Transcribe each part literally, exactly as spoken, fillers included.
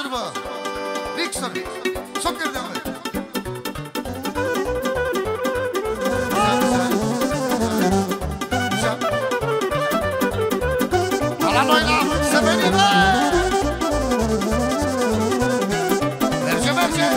Posibă! Dixon! Soccer de ame! La noi la să venim! Merge, merge!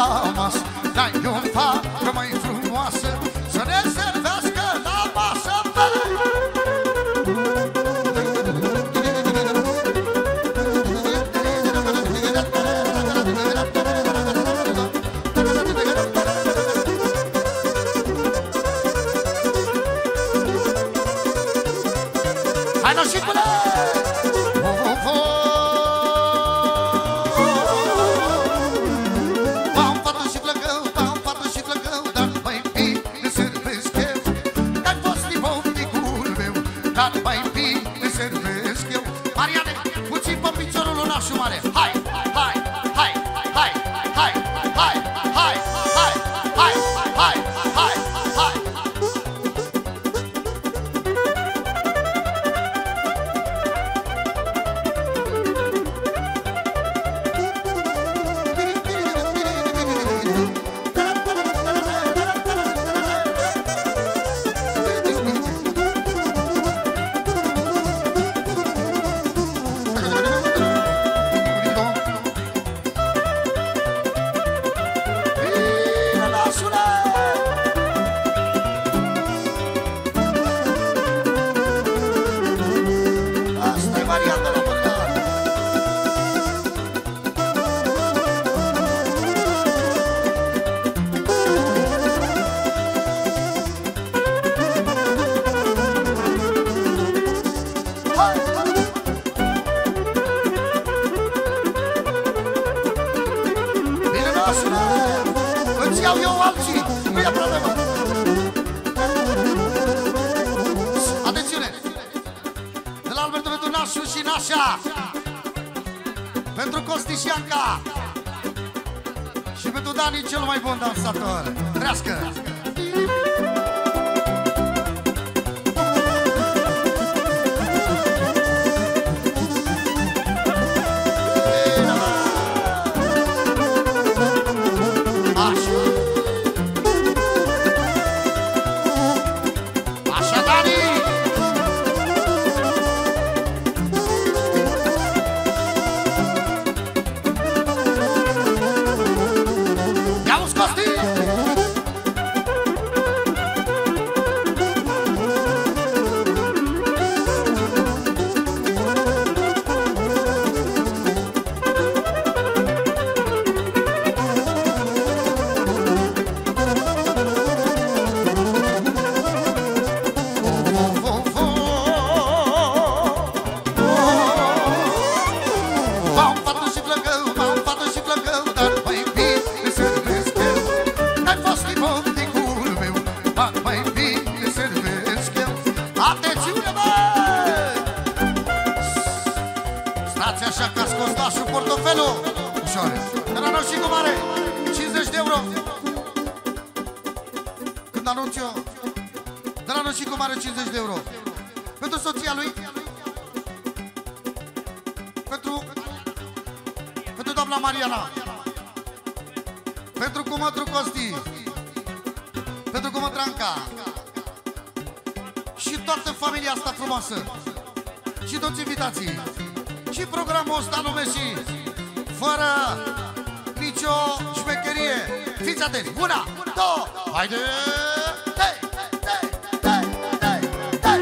Dai-i o facă mai frumoasă să ne servească la masă. nașule, îți iau eu alții, nu e problemă. Atențiune! De la Albertul pentru nașul și nașa, pentru Costi și Anca și pentru Dani, cel mai bun dansator. Trească! Așa că a scos nașul portofelul ușoare. De la și cu mare cincizeci de euro. Când anunț eu, de la și cu mare cincizeci de euro. Pentru soția lui, Pentru Pentru doamna Mariana, pentru cumătru Costi, pentru cumătru Anca și toată familia asta frumoasă și toți invitații. Și programul ăsta numește fără nicio șmecherie. Fiți atenți! Una, două, haide! Dai, dai, dai, dai, dai!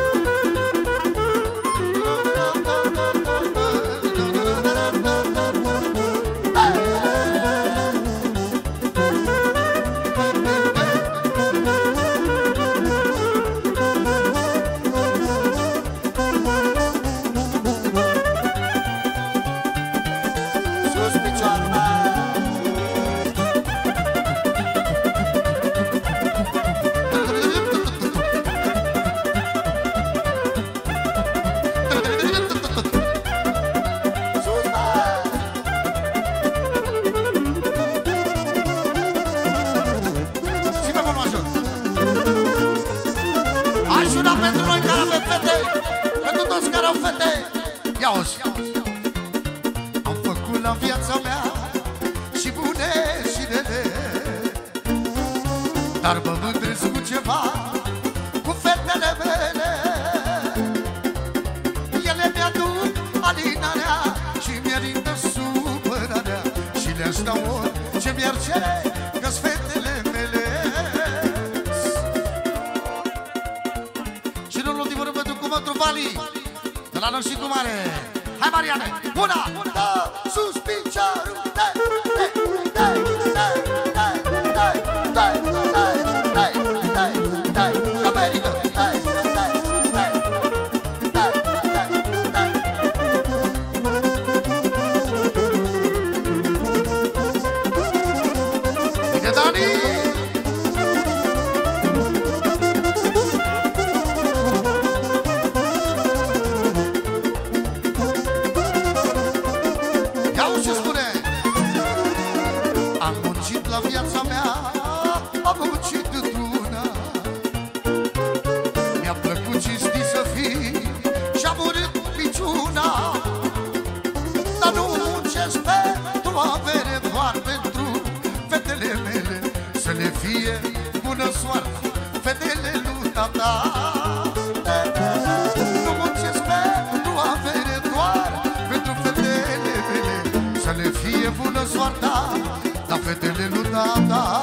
Pentru noi care avem fete, pentru toți care au fete. Ia-o-și! Am făcut la viața mea și bune și rele, dar mă mândresc cu ceva, cu fetele mele. Ele mi-aduc alinarea și mi-arintă supărarea și le-aș da orice mi-ar cere, că-s fetele mele. Vali, de la noi și cu mare. Hai, Mariane! Una, două, sus piciorul! Dai, dai, dai, dai, dai, dai, dai, dai, dai, dai, dai, ca merită! Dai, dai, dai, dai, dai, dai. Bine, Dani! La viața mea am muncit într-una, mi-a plăcut cinstit să fii și-am urât piciuna. Dar nu muncesc pentru avere, doar pentru fetele mele, să le fie bună soartă fetele lui tata. Nu muncesc pentru avere, doar pentru fetele mele, să le fie bună soarta la fetele lui tata.